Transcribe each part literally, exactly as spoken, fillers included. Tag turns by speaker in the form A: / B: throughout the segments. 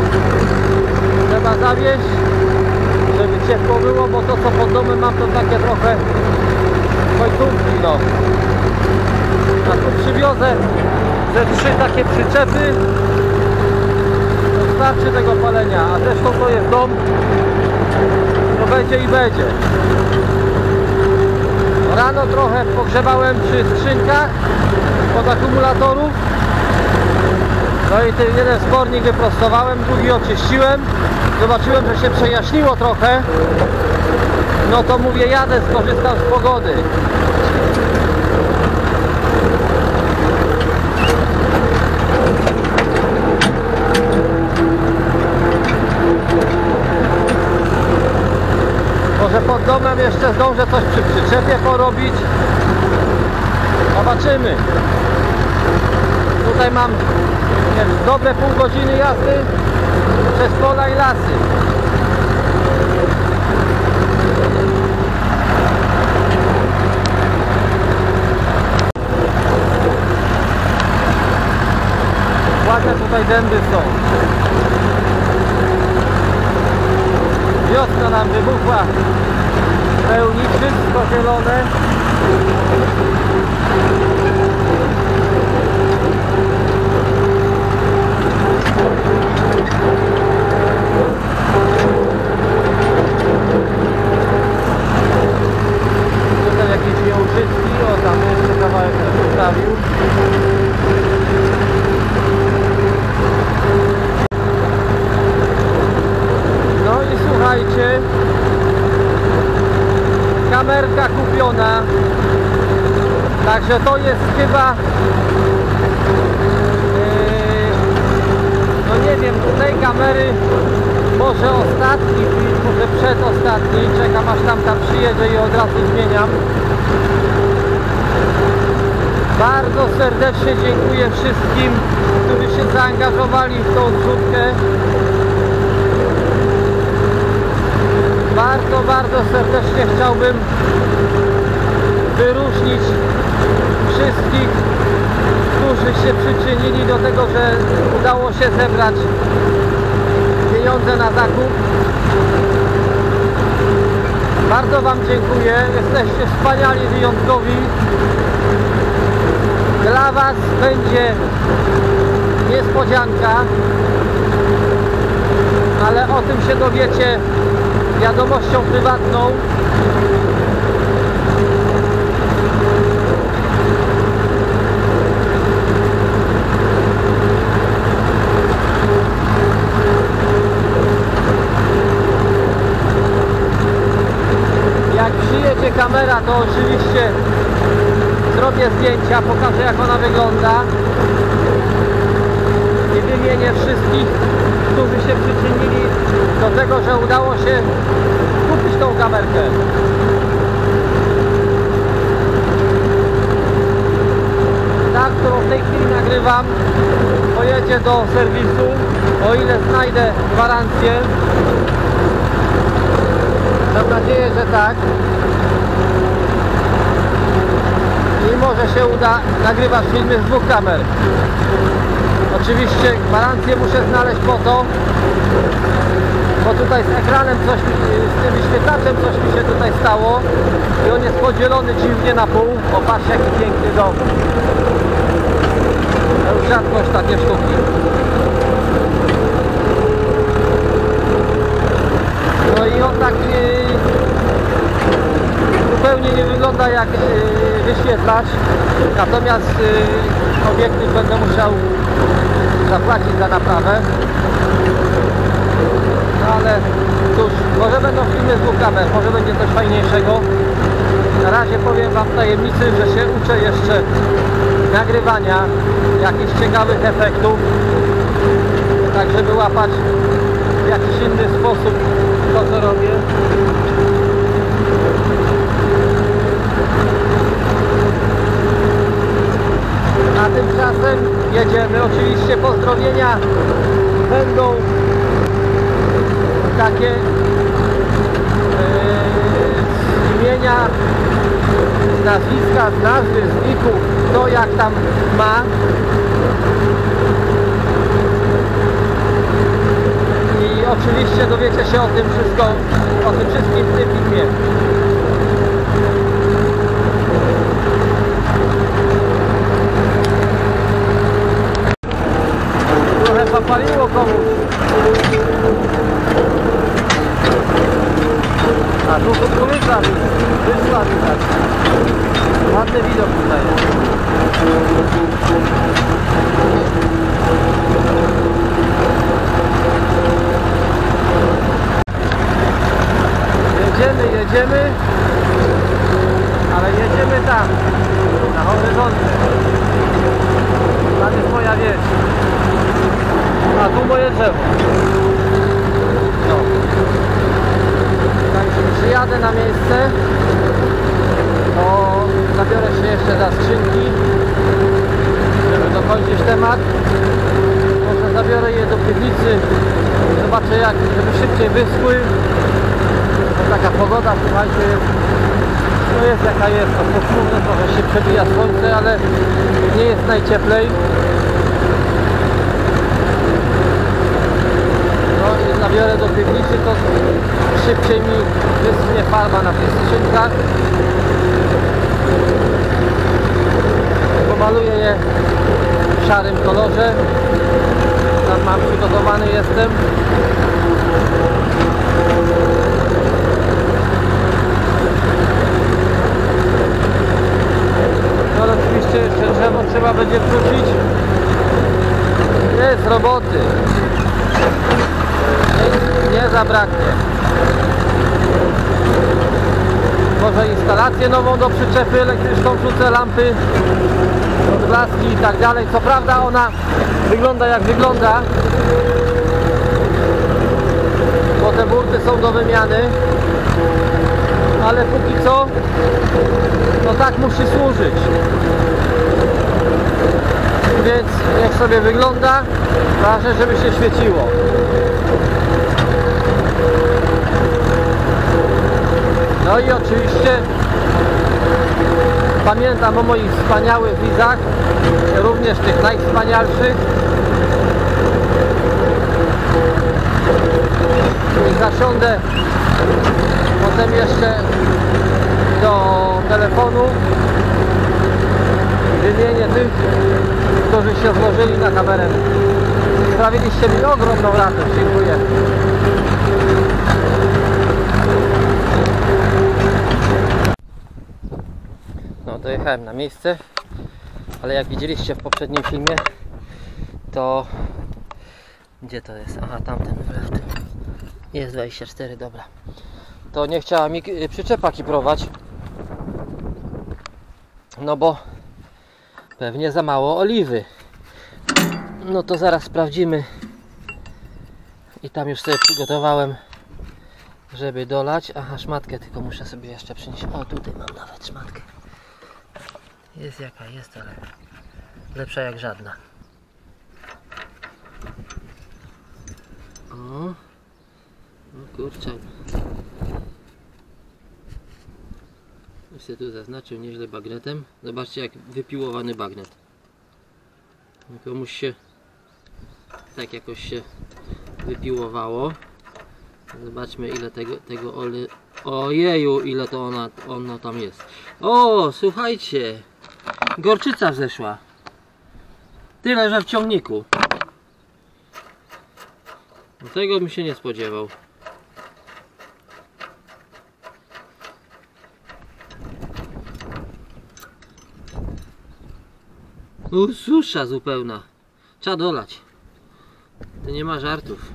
A: trzeba zawieźć, żeby ciepło było, bo to co pod domem mam to takie trochę końcówki, no. A tu przywiozę ze trzy takie przyczepy, to starczy tego palenia, a zresztą to jest dom, to będzie i będzie. Rano trochę pogrzebałem przy skrzynkach od akumulatorów. No i ten jeden spornik wyprostowałem, drugi oczyściłem. Zobaczyłem, że się przejaśniło trochę. No to mówię, jadę, skorzystam z pogody. Może pod domem jeszcze zdążę coś przy przyczepie porobić. Zobaczymy. Tutaj mam jest dobre pół godziny jazdy przez pola i lasy. Ładne tutaj dęby są. Wiosna nam wybuchła, pełni wszystko zielone. Tutaj jakieś nieużytki, o tam jeszcze kawałek też ustawił. No i słuchajcie, kamerka kupiona, także to jest chyba yy, no nie wiem, tej kamery może ostatni film, może przedostatni, czekam aż tamta przyjedzie i od razu zmieniam. Bardzo serdecznie dziękuję wszystkim, którzy się zaangażowali w tą zrzutkę. Bardzo, bardzo serdecznie chciałbym wyróżnić wszystkich, którzy się przyczynili do tego, że udało się zebrać pieniądze na zakup. Bardzo Wam dziękuję, jesteście wspaniali, wyjątkowi. Dla Was będzie niespodzianka, ale o tym się dowiecie wiadomością prywatną. Jak przyjedzie kamera, to oczywiście zrobię zdjęcia, pokażę jak ona wygląda i wymienię wszystkich, którzy się przyczynili do tego, że udało się kupić tą kamerkę. Ta, którą w tej chwili nagrywam, pojedzie do serwisu, o ile znajdę gwarancję. Mam nadzieję, że tak. I może się uda nagrywać filmy z dwóch kamer. Oczywiście gwarancję muszę znaleźć po to, bo tutaj z ekranem coś, z tym wyświetlaczem coś mi się tutaj stało i on jest podzielony dziwnie na pół. O, patrz jaki piękny dom. To już rzadkość takie sztuki. No i on tak yy, zupełnie nie wygląda jak yy, wyświetlacz, natomiast yy, obiektyw będę musiał zapłacić za naprawę. No ale cóż, może będą filmy z dwóch kamer, może będzie coś fajniejszego. Na razie powiem Wam tajemnicy, że się uczę jeszcze nagrywania jakichś ciekawych efektów, tak żeby łapać w jakiś inny sposób to, co robię. A tymczasem jedziemy. Oczywiście pozdrowienia będą takie yy, z imienia, z nazwiska, z nazwy, z niku, kto jak tam ma. oczywiście dowiecie się o tym wszystko, o tym wszystkim w tym filmie. Trochę popaliło komuś. A tu kukurydza wyszła widać. Ładny widok tutaj jest. Jedziemy, jedziemy, ale jedziemy tam, na horyzoncie. Tam jest moja wieś. A tu moje drzewo. No. Także przyjadę na miejsce, to zabiorę się jeszcze za skrzynki, żeby dokończyć temat. Może zabiorę je do piwnicy, zobaczę jak, żeby szybciej wyschły. No taka pogoda, słuchajcie, no jest jaka jest, to pochmurne, trochę się przebija słońce, ale nie jest najcieplej. No i zabiorę do piwnicy, to szybciej mi wyschnie farba na tych skrzynkach. Pomaluję je w szarym kolorze. Tam mam przygotowany jestem. No ale oczywiście jeszcze drzewo trzeba będzie wrzucić. Jest roboty. Nie, nie zabraknie. Może instalację nową do przyczepy elektryczną wrzucę, lampy, odblaski i tak dalej. Co prawda ona wygląda jak wygląda, bo te burty są do wymiany, ale póki co no tak musi służyć. Więc niech sobie wygląda, ważne żeby się świeciło. No i oczywiście pamiętam o moich wspaniałych widzach, również tych najwspanialszych. I zasiądę potem jeszcze do telefonu, wymienię tych, którzy się złożyli na kamerę. Sprawiliście mi ogromną radość, dziękuję. No, dojechałem na miejsce, ale jak widzieliście w poprzednim filmie, to gdzie to jest? Aha, tamten w tym. Jest dwadzieścia cztery, dobra. To nie chciała mi przyczepa kiprować, no bo pewnie za mało oliwy. No to zaraz sprawdzimy. I tam już sobie przygotowałem, żeby dolać. Aha, szmatkę tylko muszę sobie jeszcze przynieść. O, tutaj mam nawet szmatkę. Jest jaka jest, ale lepsza jak żadna. O, no kurczę. Już się tu zaznaczył nieźle bagnetem. Zobaczcie jak wypiłowany bagnet. Komuś się tak jakoś się wypiłowało. Zobaczmy ile tego, tego ole... Ojeju, ile to ona, ono tam jest. O, słuchajcie, gorczyca wzeszła. Tyle, że w ciągniku. Tego bym się nie spodziewał. U, susza zupełna. Trzeba dolać. To nie ma żartów.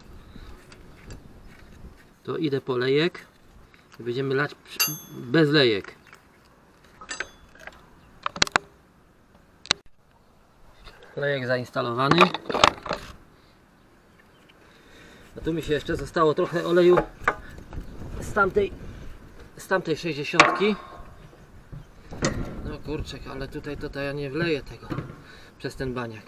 A: To idę po lejek. Będziemy lać bez lejek. Lejek zainstalowany. A tu mi się jeszcze zostało trochę oleju z tamtej, z tamtej sześćdziesiątki. No kurczę, ale tutaj to, to ja nie wleję tego przez ten baniak.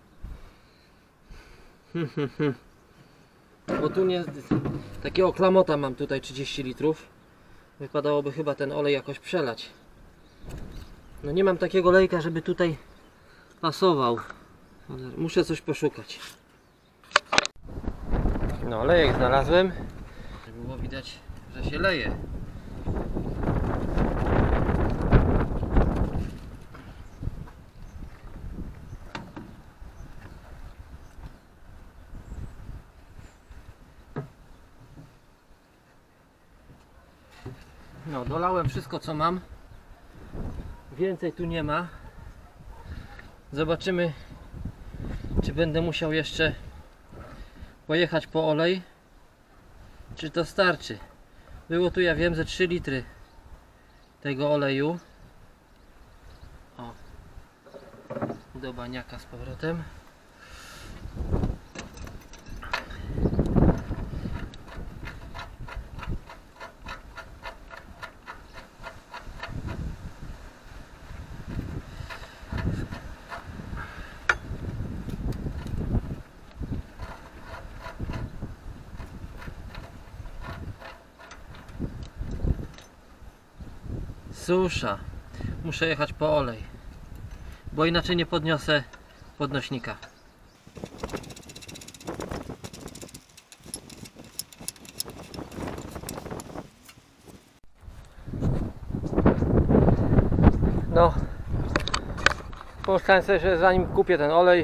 A: Bo tu nie... Takiego klamota mam tutaj trzydzieści litrów. Wypadałoby chyba ten olej jakoś przelać. No nie mam takiego lejka, żeby tutaj pasował. Muszę coś poszukać. No, lejek znalazłem, żeby było widać, że się leje. No, dolałem wszystko, co mam. Więcej tu nie ma. Zobaczymy, czy będę musiał jeszcze pojechać po olej, czy to starczy. Było tu, ja wiem, ze trzy litry tego oleju. O, do baniaka z powrotem. Susza. Muszę jechać po olej, bo inaczej nie podniosę podnośnika. No, pomyślałem sobie, że zanim kupię ten olej,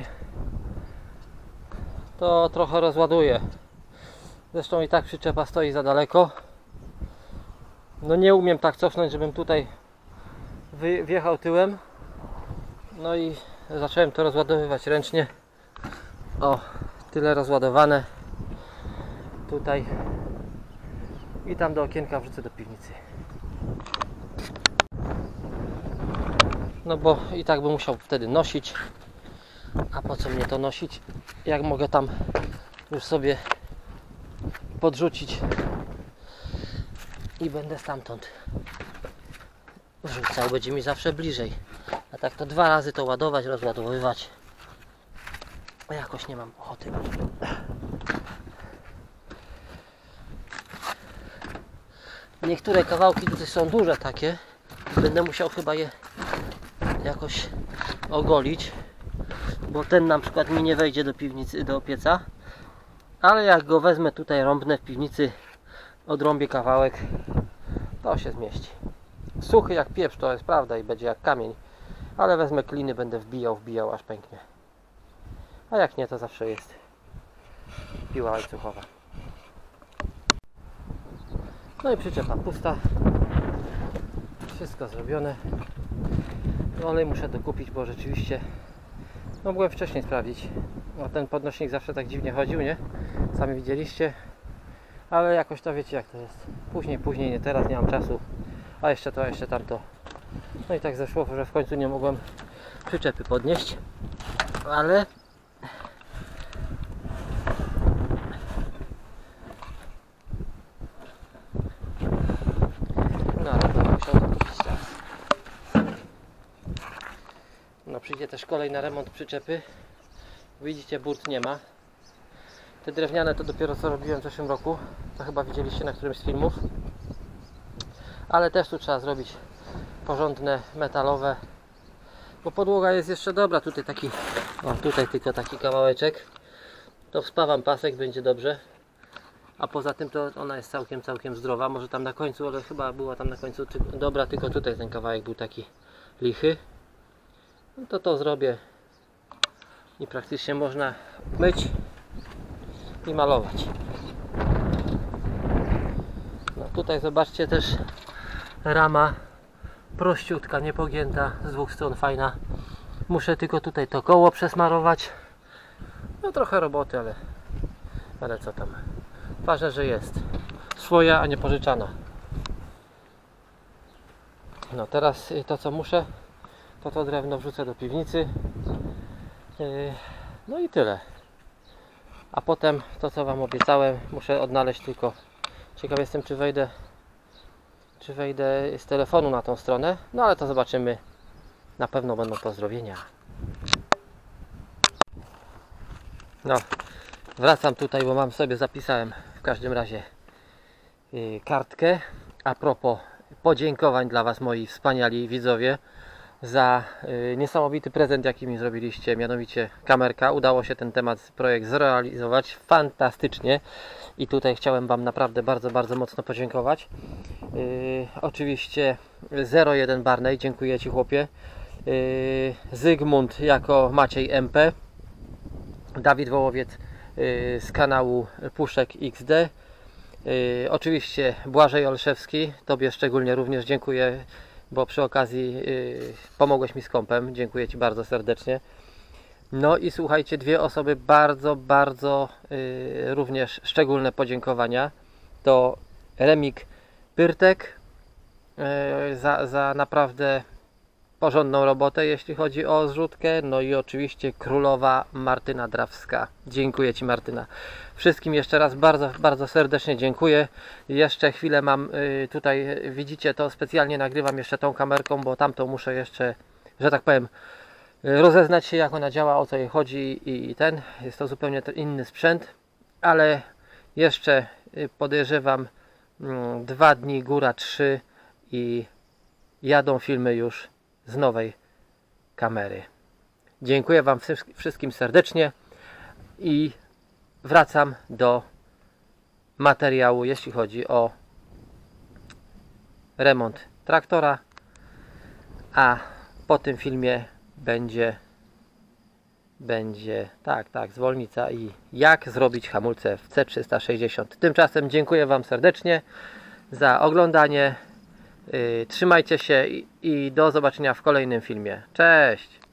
A: to trochę rozładuję. Zresztą i tak przyczepa stoi za daleko. No nie umiem tak cofnąć, żebym tutaj wjechał tyłem. No i zacząłem to rozładowywać ręcznie. O, tyle rozładowane. Tutaj. I tam do okienka wrzucę do piwnicy. No bo i tak bym musiał wtedy nosić. A po co mnie to nosić? Jak mogę tam już sobie podrzucić i będę stamtąd wrzucał, będzie mi zawsze bliżej. A tak to dwa razy to ładować, rozładowywać, a jakoś nie mam ochoty. Niektóre kawałki tutaj są duże takie, będę musiał chyba je jakoś ogolić, bo ten na przykład mi nie wejdzie do piwnicy, do pieca, ale jak go wezmę tutaj, rąbnę w piwnicy, odrąbię kawałek, to się zmieści. Suchy jak pieprz, to jest prawda, i będzie jak kamień, ale wezmę kliny, będę wbijał, wbijał, aż pęknie. A jak nie, to zawsze jest piła łańcuchowa. No i przyczepa pusta, wszystko zrobione. Olej muszę dokupić, bo rzeczywiście no mogłem wcześniej sprawdzić, no ten podnośnik zawsze tak dziwnie chodził, nie? Sami widzieliście. Ale jakoś to wiecie jak to jest. Później, później, nie teraz, nie mam czasu. A jeszcze to, a jeszcze tamto. No i tak zeszło, że w końcu nie mogłem przyczepy podnieść. Ale no ale będę musiał to kupić teraz. No przyjdzie też kolej na remont przyczepy. Widzicie, burt nie ma. Te drewniane to dopiero co robiłem w zeszłym roku. To chyba widzieliście na którymś z filmów. Ale też tu trzeba zrobić porządne, metalowe. Bo podłoga jest jeszcze dobra. Tutaj taki, o tutaj tylko taki kawałeczek. To wspawam pasek, będzie dobrze. A poza tym to ona jest całkiem, całkiem zdrowa. Może tam na końcu, ale chyba była tam na końcu ty dobra, tylko tutaj ten kawałek był taki lichy. No to to zrobię. I praktycznie można myć i malować. No tutaj zobaczcie też rama prościutka, niepogięta, z dwóch stron fajna. Muszę tylko tutaj to koło przesmarować. No trochę roboty, ale ale co tam. Ważne, że jest swoja, a nie pożyczana. No teraz to co muszę, to to drewno wrzucę do piwnicy. No i tyle. A potem to co wam obiecałem, muszę odnaleźć tylko. Ciekaw jestem czy wejdę czy wejdę z telefonu na tą stronę. No ale to zobaczymy. Na pewno będą pozdrowienia. No, wracam tutaj, bo mam sobie zapisałem w każdym razie yy, kartkę a propos podziękowań dla was, moi wspaniali widzowie, za y, niesamowity prezent, jaki mi zrobiliście, mianowicie kamerka. Udało się ten temat, projekt zrealizować fantastycznie i tutaj chciałem Wam naprawdę bardzo, bardzo mocno podziękować. Y, oczywiście zero jeden Barney, dziękuję Ci, chłopie. y, Zygmunt jako Maciej M P, Dawid Wołowiec y, z kanału Puszek X D, y, oczywiście Błażej Olszewski, Tobie szczególnie również dziękuję, bo przy okazji yy, pomogłeś mi z kompem. Dziękuję Ci bardzo serdecznie. No i słuchajcie, dwie osoby bardzo, bardzo yy, również szczególne podziękowania. To Remik Pyrtek yy, za, za naprawdę porządną robotę, jeśli chodzi o zrzutkę. No i oczywiście królowa Martyna Drawska. Dziękuję Ci, Martyna. Wszystkim jeszcze raz bardzo, bardzo serdecznie dziękuję. Jeszcze chwilę mam y, tutaj, widzicie, to specjalnie nagrywam jeszcze tą kamerką, bo tamtą muszę jeszcze, że tak powiem, rozeznać się, jak ona działa, o co jej chodzi i ten. Jest to zupełnie inny sprzęt, ale jeszcze podejrzewam mm, dwa dni, góra trzy i jadą filmy już z nowej kamery. Dziękuję Wam wszystkim serdecznie i wracam do materiału, jeśli chodzi o remont traktora, a po tym filmie będzie będzie tak, tak, zwolnica i jak zrobić hamulce w C trzysta sześćdziesiąt. Tymczasem dziękuję Wam serdecznie za oglądanie. Yy, trzymajcie się i, i do zobaczenia w kolejnym filmie. Cześć!